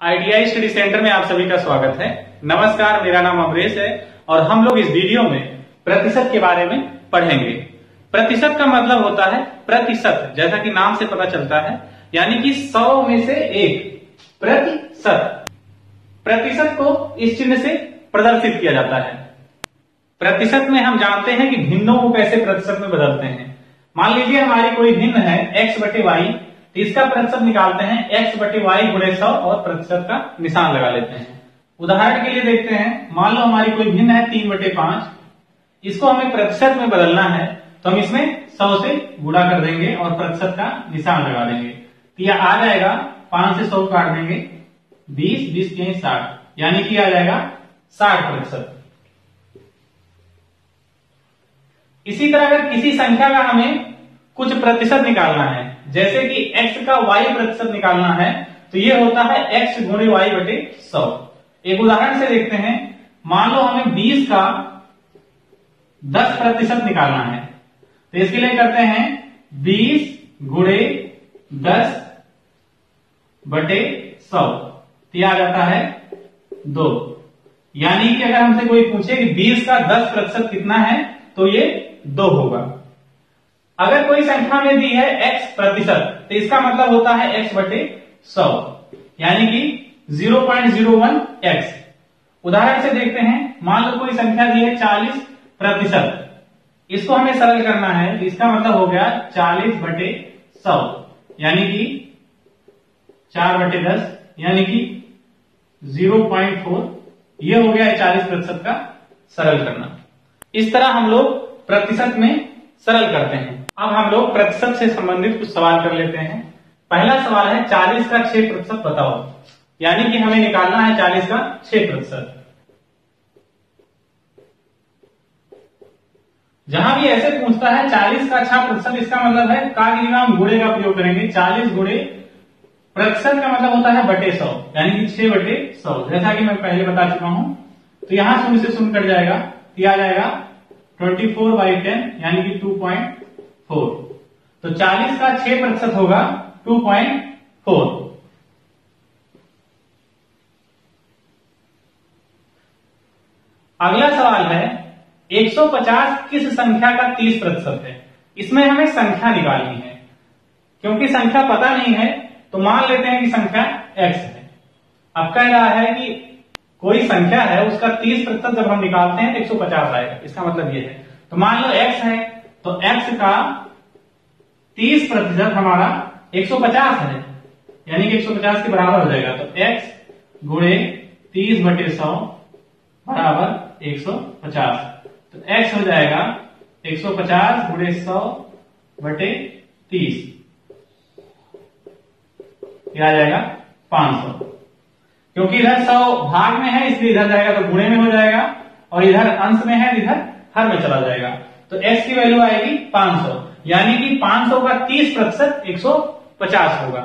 ITI study centre में आप सभी का स्वागत है। नमस्कार, मेरा नाम अमरेश है और हम लोग इस वीडियो में प्रतिशत के बारे में पढ़ेंगे। प्रतिशत का मतलब होता है प्रतिशत, जैसा कि नाम से पता चलता है, यानी कि 100 में से 1 प्रतिशत। प्रतिशत को इस चिन्ह से प्रदर्शित किया जाता है। प्रतिशत में हम जानते हैं कि भिन्नों को कैसे प्रतिशत में बदलते हैं। मान लीजिए हमारी कोई भिन्न है x/y, तो इसका प्रतिशत निकालते हैं x/y गुणे 100 और प्रतिशत का निशान लगा लेते हैं। उदाहरण के लिए देखते हैं, मान लो हमारी कोई भिन्न है 3/5, इसको हमें प्रतिशत में बदलना है तो हम इसमें 100 से गुणा कर देंगे और प्रतिशत का निशान लगा देंगे। तो यह आ जाएगा, 5 से 100 काट देंगे, 20, 20 के 60, यानी कि आ जाएगा 60%। इसी तरह अगर किसी संख्या का हमें कुछ प्रतिशत निकालना है, जैसे कि x का y प्रतिशत निकालना है, तो ये होता है x गुणे y/100। एक उदाहरण से देखते हैं, मान लो हमें 20 का 10% निकालना है, तो इसके लिए करते हैं 20 गुणे 10/100, तो यह आ जाता है 2। यानी कि अगर हमसे कोई पूछे कि 20 का 10% कितना है, तो ये 2 होगा। अगर कोई संख्या में दी है x प्रतिशत, तो इसका मतलब होता है x/100, यानी कि 0.01x। उदाहरण से देखते हैं, मान लो कोई संख्या दी है 40%, इसको हमें सरल करना है, तो इसका मतलब हो गया 40/100, यानी कि 4/10, यानी कि 0.4। यह हो गया 40% का सरल करना। इस तरह हम लोग प्रतिशत में सरल करते हैं। अब हम लोग प्रतिशत से संबंधित कुछ सवाल कर लेते हैं। पहला सवाल है 40 का 6% बताओ, यानी कि हमें निकालना है 40 का 6%। जहां भी ऐसे पूछता है 40 का 6%, इसका मतलब है का की जगह हम गुणे का प्रयोग करेंगे। 40 गुणे प्रतिशत का मतलब होता है बटे 100, यानी कि 6/100, जैसा कि मैं पहले बता चुका हूं। तो यहां 0 से 0 कट जाएगा, तो आ जाएगा 24/10, यानी कि 2.4। तो 40 का 6% होगा 2.4। अगला सवाल है 150 किस संख्या का 30% है। इसमें हमें संख्या निकालनी है। क्योंकि संख्या पता नहीं है, तो मान लेते हैं कि संख्या x है। अब कह रहा है कि कोई संख्या है, उसका 30% जब हम निकालते हैं तो 150 आएगा। इसका मतलब ये है, तो मान लो x है, तो x का 30% हमारा 150 है, यानी कि 150 के बराबर हो जाएगा। तो x गुणे 30/100 बराबर 150। तो x हो जाएगा 150 गुणे 100/30, यह आ जाएगा 500। क्योंकि इधर 100 भाग में है, इसलिए इधर जाएगा तो गुणे में हो जाएगा, और इधर अंश में है, इधर हर में चला जाएगा। तो x की वैल्यू आएगी 500, यानी कि 500 का 30% 150 होगा।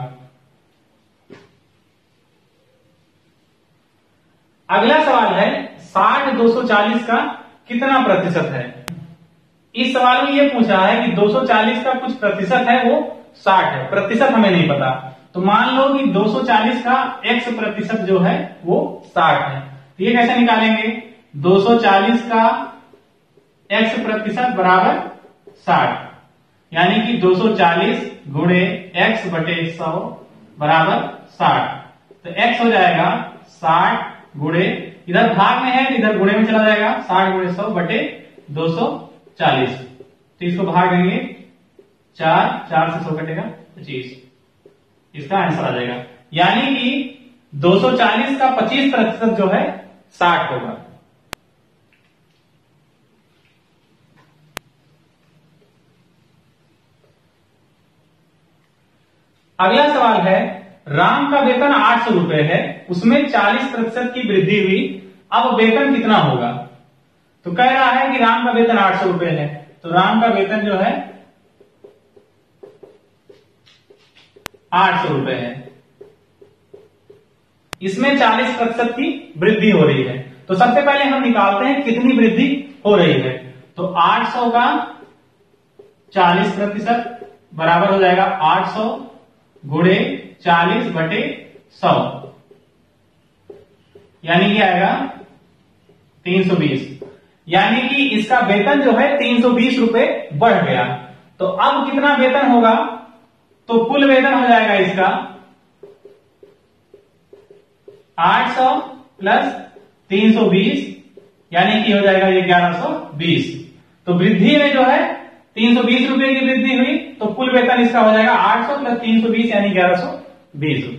अगला सवाल है 60 240 का कितना प्रतिशत है। इस सवाल में यह पूछा है कि 240 का कुछ प्रतिशत है, वो 60 है। प्रतिशत हमें नहीं पता, तो मान लो कि 240 का x प्रतिशत जो है वो 60 है। तो ये कैसे निकालेंगे? 240 का x प्रतिशत बराबर 60, यानी कि 240 गुणे x/100 बराबर 60। तो x हो जाएगा 60 गुणे, इधर भाग में है, इधर गुणे में चला जाएगा, 60 गुणे 100/240। तो इसको भाग देंगे 4 से 100 कटेगा 25, इसका आंसर आ जाएगा। यानी कि 240 का 25% जो है 60 होगा। अगला सवाल है राम का वेतन 800 रुपए है, उसमें 40% की वृद्धि हुई, अब वेतन कितना होगा। तो कह रहा है कि राम का वेतन 800 रुपए है, तो राम का वेतन जो है 800 रुपए है, इसमें 40% की वृद्धि हो रही है। तो सबसे पहले हम निकालते हैं कितनी वृद्धि हो रही है। तो 800 का 40% बराबर हो जाएगा 800 गुणे 40/100, यानी कि आएगा 320, यानी कि इसका वेतन जो है 320 रुपए बढ़ गया। तो अब कितना वेतन होगा, तो कुल वेतन हो जाएगा इसका 800 प्लस 320, यानी कि हो जाएगा ये 1120। तो वृद्धि में जो है 320 रुपए की वृद्धि हुई, तो कुल वेतन इसका हो जाएगा 800 प्लस 320 यानी 1120 रुपए।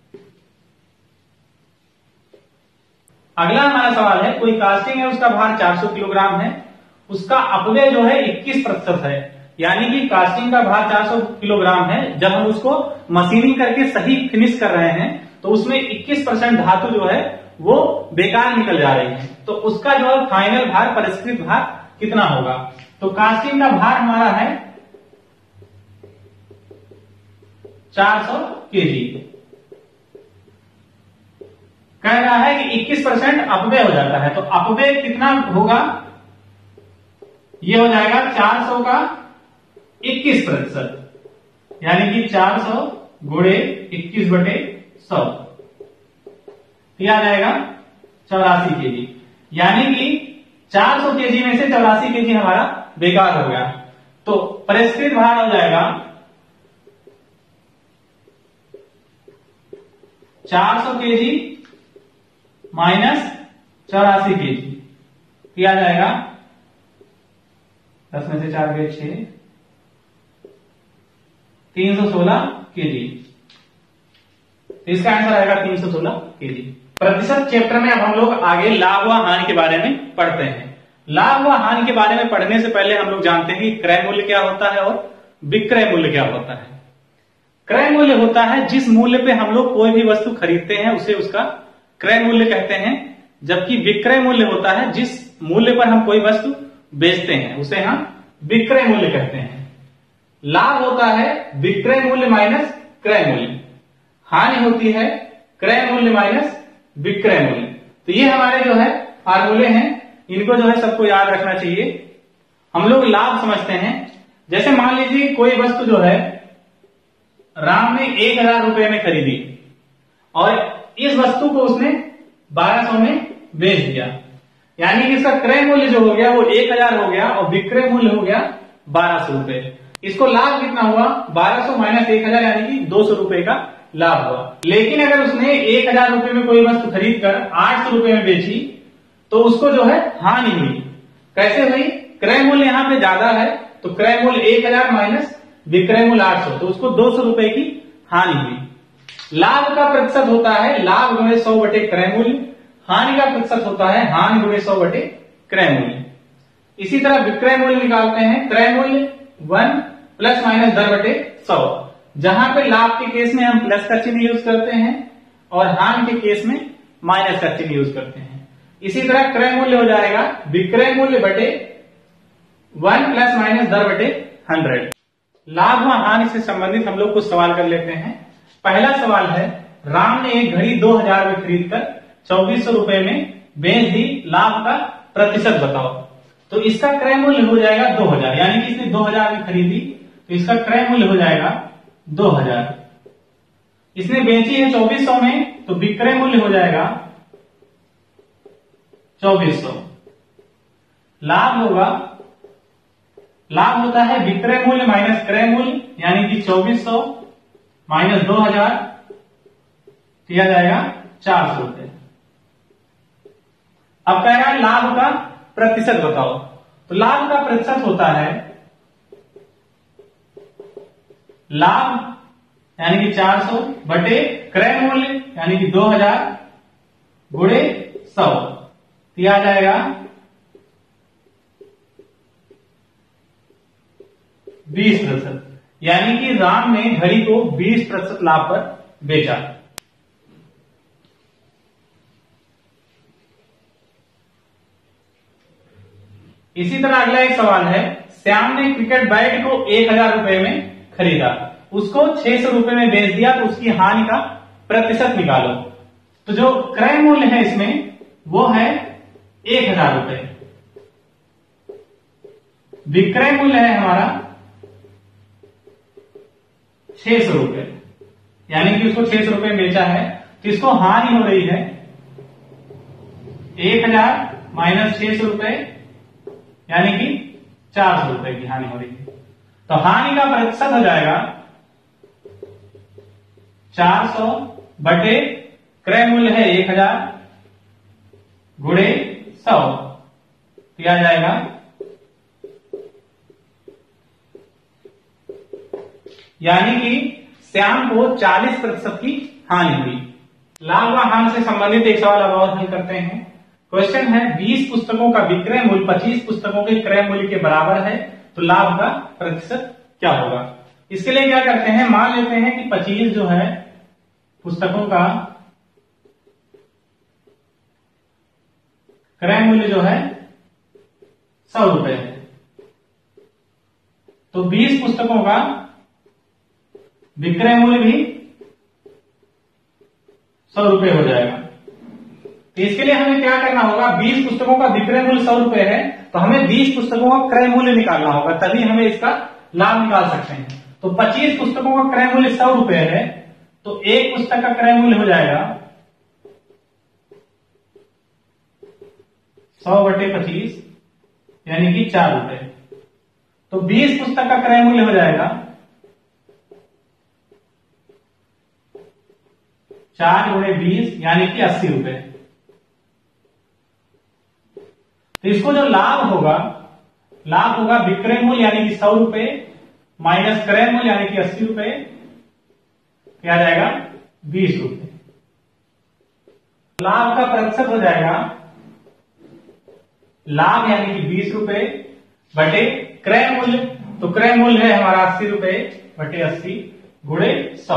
अगला हमारा सवाल है, कोई कास्टिंग है, उसका भार 400 किलोग्राम है, उसका अपव्यय जो है 21% है, यानी कि कास्टिंग का भार 400 किलोग्राम है, जब हम उसको मशीनिंग करके सही फिनिश कर रहे हैं तो उसमें 21% धातु जो है वो बेकार निकल जा रही है। तो उसका जो है फाइनल भार, परिष्कृत भार कितना होगा। तो कास्टिंग का भार हमारा है 400 केजी। कह रहा है कि 21% अपव्यय हो जाता है, तो अपव्यय कितना होगा, ये हो जाएगा 400 का 21%, यानी कि 400 गुणे 21/100, यह आ जाएगा 84 केजी। यानी कि 400 केजी में से 84 केजी हमारा बेकार हो गया। तो परिष्कृत भार हो जाएगा 400 केजी माइनस 84 केजी, किया जाएगा 10 में से 4 गए 6, 316 केजी। तो इसका आंसर आएगा 316 केजी। प्रतिशत चैप्टर में अब हम लोग आगे लाभ व हानि के बारे में पढ़ते हैं। लाभ व हानि के बारे में पढ़ने से पहले हम लोग जानते हैं कि क्रय मूल्य क्या होता है और विक्रय मूल्य क्या होता है। क्रय मूल्य होता है जिस मूल्य पे हम लोग कोई भी वस्तु खरीदते हैं उसे उसका क्रय मूल्य कहते हैं, जबकि विक्रय मूल्य होता है जिस मूल्य पर हम कोई वस्तु बेचते हैं उसे हम विक्रय मूल्य कहते हैं। लाभ होता है विक्रय मूल्य माइनस क्रय मूल्य, हानि होती है क्रय मूल्य माइनस विक्रय मूल्य। तो ये हमारे जो है फार्मूले हैं, इनको जो है सबको याद रखना चाहिए। हम लोग लाभ समझते हैं, जैसे मान लीजिए कोई वस्तु जो है राम ने 1000 रुपए में खरीदी और इस वस्तु को उसने 1200 में बेच दिया, यानी कि इसका क्रय मूल्य जो हो गया वो 1000 हो गया और विक्रय मूल्य हो गया 1200 रुपए। इसको लाभ कितना हुआ, 1200 माइनस 1000 यानी कि 200 रुपए का लाभ हुआ। लेकिन अगर उसने 1000 रुपए में कोई वस्तु खरीद कर 800 रुपए में बेची तो उसको जो है हानि हुई। कैसे हुई, क्रय मूल्य यहां पे ज्यादा है तो क्रय मूल्य 1000 माइनस विक्रय मूल्य 800, तो उसको 200 रुपए की हानि हुई। लाभ का प्रतिशत होता है लाभ गुणे 100 बटे क्रय मूल्य, हानि का प्रतिशत होता है हानि गुणे 100 बटे क्रय मूल्य। इसी तरह विक्रय मूल्य निकालते हैं, क्रय मूल्य 1 प्लस माइनस दर बटे 100, जहां पे लाभ के केस में हम प्लस का चिन्ह यूज करते हैं और हानि के केस में माइनस का चिन्ह यूज करते हैं। इसी तरह क्रय मूल्य हो जाएगा विक्रय मूल्य बटे 1 प्लस माइनस दर बटे 100। लाभ व हानि से संबंधित हम लोग कुछ सवाल कर लेते हैं। पहला सवाल है, राम ने एक घड़ी 2000 में खरीद कर 2400 रुपए में बेच दी, लाभ का प्रतिशत बताओ। तो इसका क्रय मूल्य हो जाएगा 2000, यानी कि इसने 2000 में खरीदी तो इसका क्रय मूल्य हो जाएगा 2000। इसने बेची है 2400 में तो विक्रय मूल्य हो जाएगा 2400। लाभ होगा, लाभ होता है विक्रय मूल्य माइनस क्रय मूल्य, यानी कि 2400 माइनस 2000 किया जाएगा 400 रुपए। अब कह रहा है लाभ का प्रतिशत बताओ। तो लाभ का प्रतिशत होता है लाभ यानी कि 400 बटे क्रय मूल्य यानी कि 2000 गुणे 100, दिया जाएगा 20%, यानी कि राम ने घड़ी को 20% लाभ पर बेचा। इसी तरह अगला एक सवाल है, श्याम ने क्रिकेट बैट को 1000 रुपए में खरीदा, उसको 600 रुपए में बेच दिया, तो उसकी हानि का प्रतिशत निकालो। तो जो क्रय मूल्य है इसमें वो है 1000 रुपए, विक्रय मूल्य है हमारा 600 रुपए, यानी कि उसको 600 रुपए बेचा है, तो इसको हानि हो रही है 1000 माइनस 600 रुपए यानी कि 400 रुपए की हानि हो रही है। तो हानि का प्रतिशत हो जाएगा 400 बटे क्रय मूल्य है 1000 गुणे 100, किया जाएगा यानी कि श्याम को 40% की हानि हुई। लाभ व हानि से संबंधित एक सवाल अब और हल करते हैं। क्वेश्चन है 20 पुस्तकों का विक्रय मूल्य 25 पुस्तकों के क्रय मूल्य के बराबर है, तो लाभ का प्रतिशत क्या होगा। इसके लिए क्या करते हैं, मान लेते हैं कि 25 जो है पुस्तकों का क्रय मूल्य जो है 100 रुपए है, तो 20 पुस्तकों का विक्रय मूल्य भी 100 रुपए हो जाएगा। तो इसके लिए हमें क्या करना होगा, 20 पुस्तकों का विक्रय मूल्य 100 रुपए है, तो हमें 20 पुस्तकों का क्रय मूल्य निकालना होगा, तभी हमें इसका लाभ निकाल सकते हैं। तो 25 पुस्तकों का क्रय मूल्य 100 रुपए है, तो एक पुस्तक का क्रय मूल्य हो जाएगा 100 बटे 25 यानी कि 4 रुपए। तो 20 पुस्तक का क्रय मूल्य हो जाएगा 4 गुणे 20 यानी कि 80 रुपए। तो इसको जो लाभ होगा विक्रय मूल्य यानी कि 100 रुपए माइनस क्रय मूल्य यानी कि 80 रुपए, क्या जाएगा 20 रुपए। लाभ का प्रतिशत हो जाएगा, लाभ यानी कि 20 रुपए बटे क्रय मूल्य, तो क्रय मूल्य है हमारा 80 रुपए बटे 80 गुणे 100,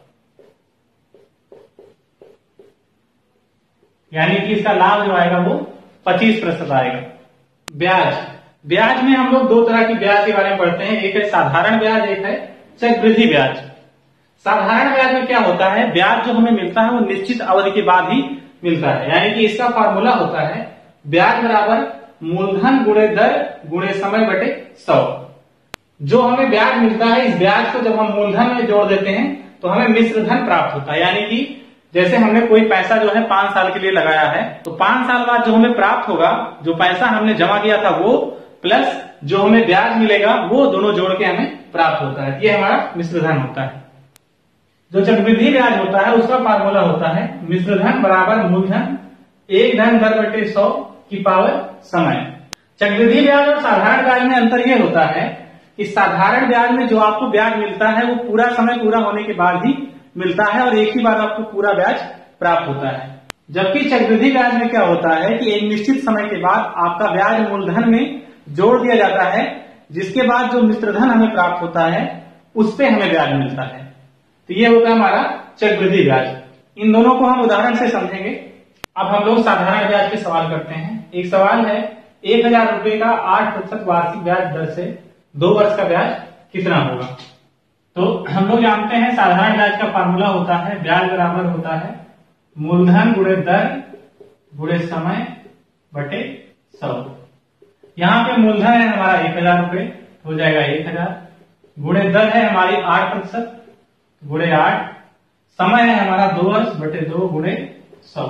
यानी कि इसका लाभ जो आएगा वो 25% आएगा। ब्याज में हम लोग दो तरह की ब्याज के बारे में पढ़ते हैं, एक है साधारण ब्याज, एक है चक्रवृद्धि ब्याज। साधारण ब्याज में क्या होता है, ब्याज जो हमें मिलता है वो निश्चित अवधि के बाद ही मिलता है, यानी कि इसका फॉर्मूला होता है ब्याज बराबर मूलधन गुणे दर गुणे समय बटे 100। जो हमें ब्याज मिलता है, इस ब्याज को जब हम मूलधन में जोड़ देते हैं तो हमें मिश्र धन प्राप्त होता है, यानी कि जैसे हमने कोई पैसा जो है 5 साल के लिए लगाया है, तो 5 साल बाद जो हमें प्राप्त होगा, जो पैसा हमने जमा किया था वो प्लस जो हमें ब्याज मिलेगा, वो दोनों जोड़ के हमें प्राप्त होता है, ये हमारा मिश्र धन होता है। जो चक्रवृद्धि ब्याज होता है उसका फार्मूला होता है मिश्र धन बराबर मूलधन 1 धन दर बटे 100 की पावर समय। चक्रवृद्धि ब्याज और साधारण ब्याज में अंतर यह होता है कि साधारण ब्याज में जो आपको ब्याज मिलता है वो पूरा समय पूरा होने के बाद ही मिलता है और एक ही बार आपको पूरा ब्याज प्राप्त होता है। जबकि चक्रवृद्धि ब्याज में क्या होता है कि एक निश्चित समय के बाद आपका ब्याज मूलधन में जोड़ दिया जाता है, जिसके बाद जो मिश्रधन हमें प्राप्त होता है उस पे हमें ब्याज मिलता है। तो ये होता है हमारा चक्रवृद्धि ब्याज। इन दोनों को हम उदाहरण से समझेंगे। अब हम लोग साधारण ब्याज के सवाल करते हैं। एक सवाल है 1000 रुपए का 8% वार्षिक ब्याज दर से 2 वर्ष का ब्याज कितना होगा। तो हम लोग जानते हैं साधारण ब्याज का फार्मूला होता है ब्याज बराबर होता है मूलधन गुणे दर गुणे समय बटे 100। यहाँ पे मूलधन है हमारा 1000 रुपए, हो जाएगा 1000 गुणे दर है हमारी 8% गुणे 8, समय है हमारा 2 वर्ष बटे 2 गुणे 100,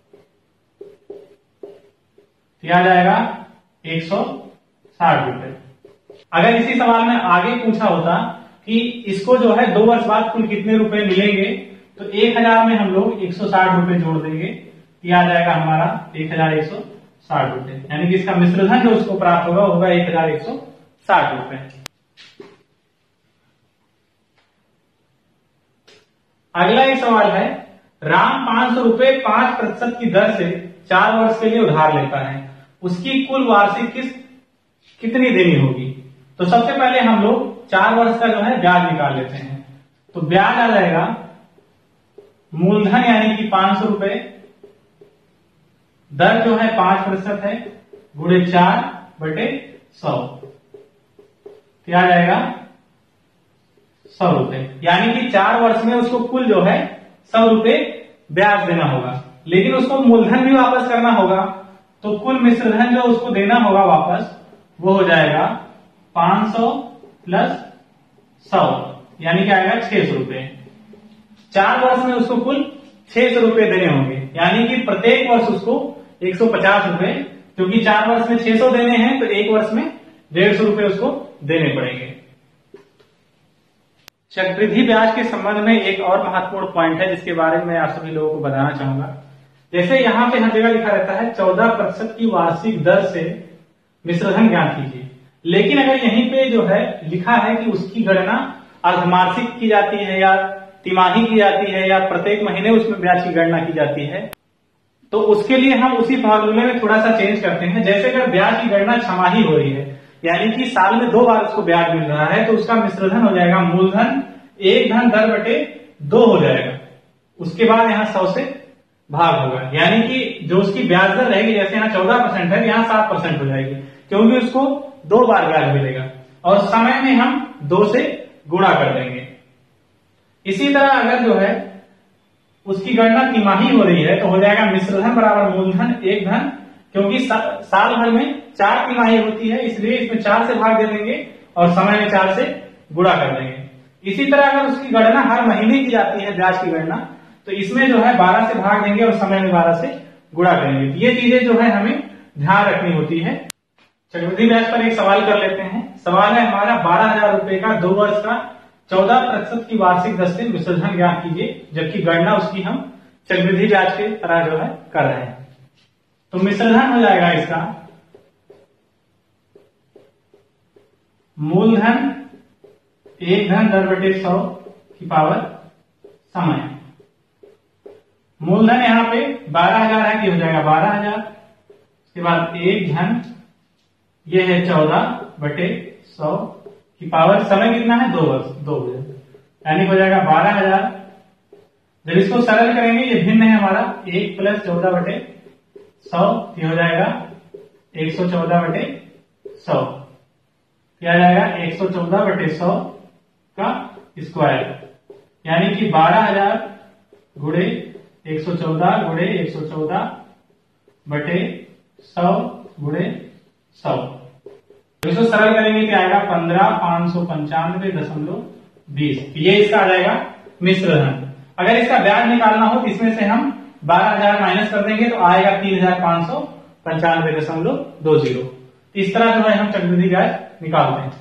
आ जाएगा 160 रुपए। अगर इसी सवाल में आगे पूछा होता कि इसको जो है 2 वर्ष बाद कुल कितने रुपए मिलेंगे, तो 1000 में हम लोग 160 रुपए जोड़ देंगे, आ जाएगा हमारा 1160 रुपए, यानी कि इसका मिश्रधन जो उसको प्राप्त होगा 1160 रुपए। अगला एक सवाल है राम 500 रुपए 5% की दर से 4 वर्ष के लिए उधार लेता है, उसकी कुल वार्षिक किस्त कितनी देनी होगी। तो सबसे पहले हम लोग 4 वर्ष का जो है ब्याज निकाल लेते हैं। तो ब्याज आ जाएगा मूलधन यानी कि 500 रुपए, दर जो है 5% है गुणे 4 बटे 100, क्या जाएगा 100 रुपए, यानी कि 4 वर्ष में उसको कुल जो है 100 रुपए ब्याज देना होगा, लेकिन उसको मूलधन भी वापस करना होगा। तो कुल मिश्रधन जो उसको देना होगा वापस वो हो जाएगा 500 प्लस 100, यानी कि आएगा 600 रुपए। 4 वर्ष में उसको कुल 600 रुपए देने होंगे, यानी कि प्रत्येक वर्ष उसको 150 रुपए, क्योंकि 4 वर्ष में 600 देने हैं तो 1 वर्ष में 150 रुपए उसको देने पड़ेंगे। चक्रवृद्धि ब्याज के संबंध में एक और महत्वपूर्ण पॉइंट है जिसके बारे में आप सभी लोगों को बताना चाहूंगा। जैसे यहाँ पे हर जगह लिखा रहता है 14% की वार्षिक दर से मिश्रधन ज्ञात कीजिए, लेकिन अगर यहीं पे जो है लिखा है कि उसकी गणना अर्धमासिक की जाती है या तिमाही की जाती है या प्रत्येक महीने उसमें ब्याज की गणना की जाती है, तो उसके लिए हम उसी फॉर्मूले में थोड़ा सा चेंज करते हैं। जैसे अगर ब्याज की गणना छमाही हो रही है, यानी कि साल में 2 बार उसको ब्याज मिल रहा है, तो उसका मिश्रधन हो जाएगा मूलधन 1 धन दर बटे 2 हो जाएगा। उसके बाद यहाँ 100 से भाग होगा, यानी कि जो उसकी ब्याज दर रहेगी, जैसे यहाँ 14% है, यहाँ 7% हो जाएगी, क्योंकि उसको 2 बार ब्याज मिलेगा और समय में हम 2 से गुणा कर देंगे। इसी तरह अगर जो है उसकी गणना तिमाही हो रही है तो हो जाएगा मिश्रधन बराबर मूलधन 1 धन, क्योंकि साल भर में 4 तिमाही होती है, इसलिए इसमें 4 से भाग दे देंगे और समय में 4 से गुणा कर देंगे। इसी तरह अगर उसकी गणना हर महीने की जाती है ब्याज की गणना, तो इसमें जो है 12 से भाग देंगे और समय में 12 से गुणा करेंगे। ये चीजें जो है हमें ध्यान रखनी होती है। चक्रवृद्धि ब्याज पर एक सवाल कर लेते हैं। सवाल है हमारा 12,000 रुपए का 2 वर्ष का 14% की वार्षिक दर से मिश्रधन ज्ञात कीजिए, जबकि गणना उसकी हम चक्रवृद्धि ब्याज के तरह जो है कर रहे हैं। तो मिश्रधन हो जाएगा इसका मूलधन 1 धन दर बटे 100 की पावर समय। मूलधन यहाँ पे 12,000 है कि हो जाएगा 12,000, उसके बाद 1 धन ये है 14 बटे 100 की पावर समय कितना है 2 वर्ष 2 यानी हो जाएगा 12,000। जब इसको सरल करेंगे ये भिन्न है हमारा 1 प्लस 14 बटे 100, ये हो जाएगा 114 बटे 100, क्या आ जाएगा 114 बटे 100 का स्क्वायर, यानी कि 12,000 गुणे 114 गुणे 114 बटे 100 गुणे 100। इसको सरल करेंगे क्या आएगा 15,595.20। ये इसका आ जाएगा मिश्रधन। अगर इसका ब्याज निकालना हो तो इसमें से हम 12,000 माइनस कर देंगे तो आएगा 3,595.20। इस तरह जो है हम चक्रवृद्धि ब्याज निकालते हैं।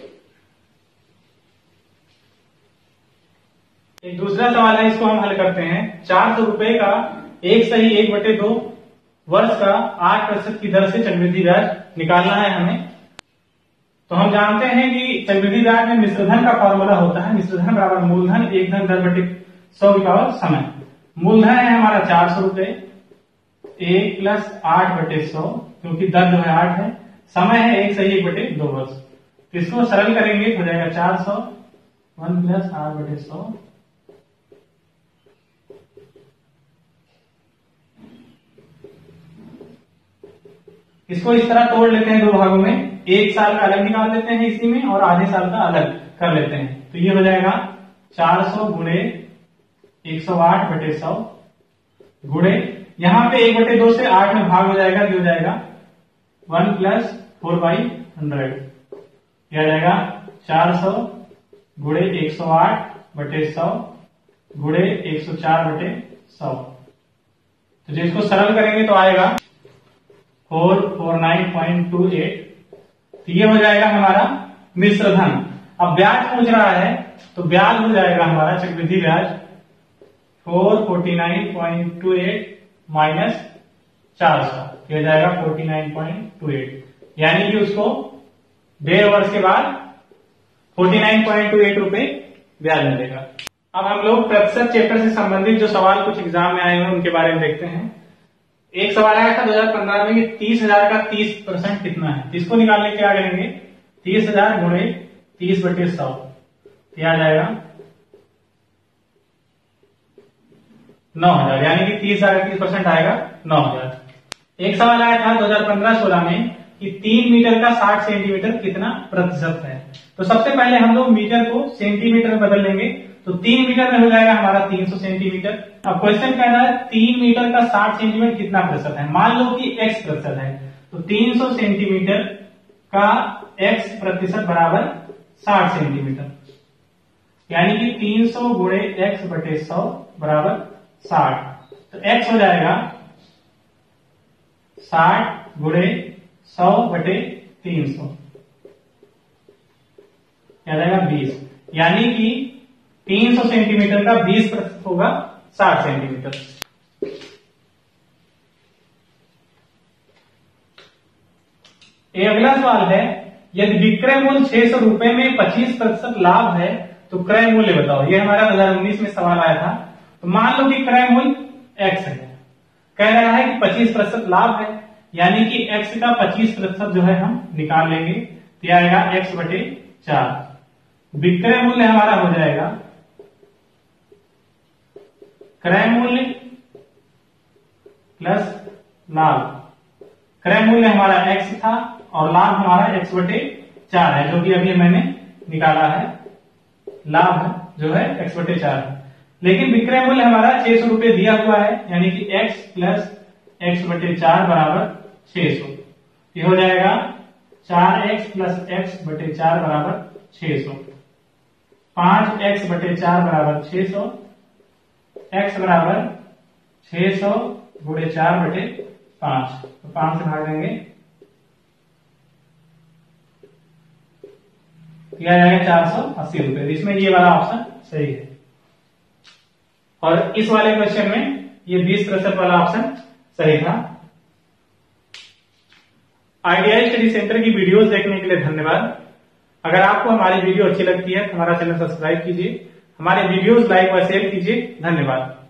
एक दूसरा सवाल है, इसको हम हल करते हैं। 400 रुपए का 1/1/2 वर्ष का 8% की दर से चक्रवृद्धि ब्याज निकालना है हमें। तो हम जानते हैं कि चक्रवृद्धि ब्याज में मिश्रधन का फॉर्मूला होता है मिश्रधन बराबर मूलधन 1 धन दर बटे 100 की पावर समय। मूलधन है हमारा 400 रुपए, 1 प्लस 8/100, क्योंकि दर जो है 8 है, समय है 1/1/2 वर्ष। तो इसको सरल करेंगे हो जाएगा 400 1 प्लस 8/100 इसको इस तरह तोड़ लेते हैं 2 भागों में, 1 साल का अलग निकाल देते हैं इसी में और आधे साल का अलग कर लेते हैं। तो ये हो जाएगा 400 गुणे 108/100 गुणे यहां पे 1/2 से 8 में भाग हो जाएगा, ये हो जाएगा 1 प्लस 4/100, यह आ जाएगा 400 गुणे 108/100 गुणे 104/100। तो जो इसको सरल करेंगे तो आएगा 449.28। तो ये हो जाएगा हमारा मिश्रधन। अब ब्याज पूछ रहा है तो ब्याज हो जाएगा हमारा चक्रवृद्धि ब्याज 449.28 माइनस 400, ये हो जाएगा 49.28, यानी कि उसको 1.5 वर्ष के बाद 49.28 रुपए ब्याज मिलेगा। अब हम लोग प्रतिशत चैप्टर से संबंधित जो सवाल कुछ एग्जाम में आए हुए उनके बारे में देखते हैं। एक सवाल आया था 2015 में कि 30,000 का 30% कितना है। तो इसको निकालने के क्या करेंगे 30,000 गुणे 30/100, क्या आ जाएगा 9,000, यानी कि 30,000 का 30% आएगा 9,000। एक सवाल आया था 2015-16 में कि 3 मीटर का 60 सेंटीमीटर कितना प्रतिशत है। तो सबसे पहले हम लोग मीटर को सेंटीमीटर में बदल लेंगे, तो 3 मीटर में हो जाएगा हमारा 300 सेंटीमीटर। अब क्वेश्चन कह रहा है 3 मीटर का 60 सेंटीमीटर कितना प्रतिशत है। मान लो कि x प्रतिशत है, तो 300 सेंटीमीटर का x प्रतिशत बराबर 60 सेंटीमीटर, यानी कि 300 गुणे x/100 बराबर 60। तो x हो जाएगा 60 गुणे 100 बटे 300 क्या रहेगा 20, यानी कि 300 सेंटीमीटर का 20% होगा 60 सेंटीमीटर। ये अगला सवाल है, यदि विक्रय मूल्य 600 रुपए में 25% लाभ है तो क्रय मूल्य बताओ। ये हमारा 2019 में सवाल आया था। तो मान लो कि क्रय मूल्य x है, कह रहा है कि 25% लाभ है, यानी कि x का 25% जो है हम निकाल लेंगे, तो यह आएगा x बटे 4। विक्रय मूल्य हमारा हो जाएगा क्रय मूल्य प्लस लाभ। क्रय मूल्य हमारा x था और लाभ हमारा x बटे 4 है, जो कि अभी मैंने निकाला है। लाभ जो है x बटे 4 है, लेकिन विक्रय मूल्य हमारा 600 रुपए दिया हुआ है, यानी कि x प्लस x बटे 4 बराबर 600। ये हो जाएगा 4x प्लस x बटे 4 बराबर 600। 5x बटे 4 बराबर 600, x बराबर 600 गुणे 4 बटे 5, तो 5 से भाग देंगे, यह आएगा 480 रुपए। इसमें ये वाला ऑप्शन सही है। और इस वाले क्वेश्चन में ये 20% वाला ऑप्शन सही था। आईडीआई स्टडी सेंटर की वीडियोस देखने के लिए धन्यवाद। अगर आपको हमारी वीडियो अच्छी लगती है तो हमारा चैनल सब्सक्राइब कीजिए, हमारे वीडियोस लाइक व शेयर कीजिए। धन्यवाद।